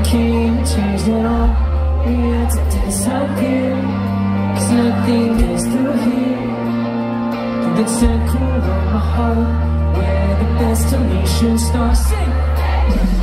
can't change it all. We had to disappear, 'cause nothing is through here. The circle on my heart, where the destination starts. Sing!